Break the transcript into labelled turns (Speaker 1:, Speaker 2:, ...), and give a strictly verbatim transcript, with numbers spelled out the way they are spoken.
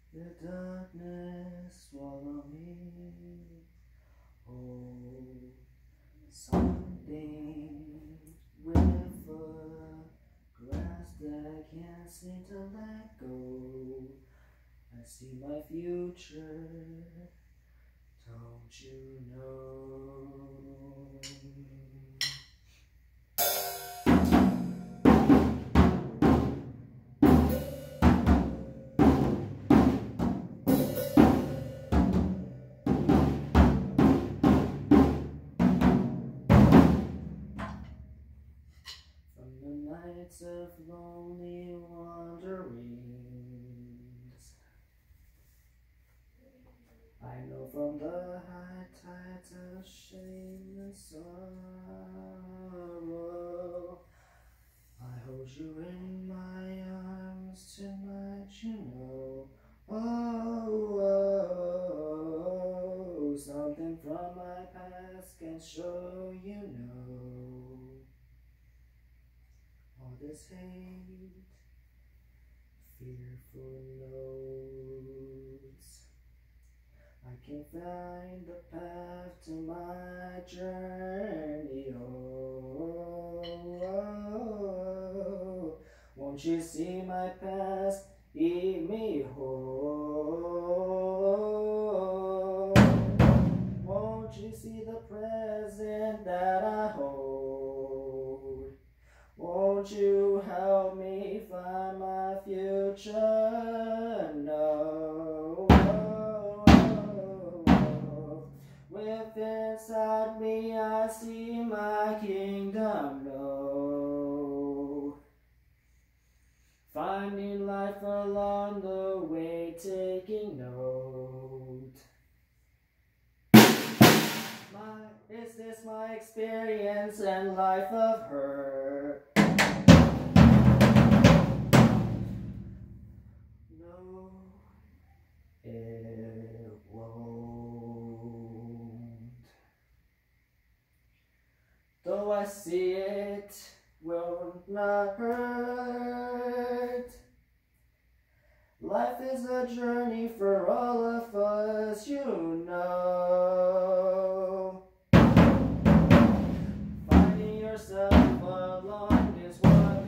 Speaker 1: The darkness swallow me. Oh, something with a grasp that I can't seem to let go. I see my future, don't you know? From the nights of lonely wanderings, I know from the high tides of shame and sorrow, I hold you in my arms tonight, you know. Oh, oh, something from my past can show you know. All this hate, fearful notes, I can find the path to my journey. Oh, oh, won't you see my past, eat me whole? Won't you see the present that I hold? Won't you help me find my future? No. With inside me I see my kingdom know. Finding life along the way, taking note. My, is this my experience and life of her? No, it won't. Though I see it will not hurt. Life is a journey for all of us, you know. Finding yourself along is what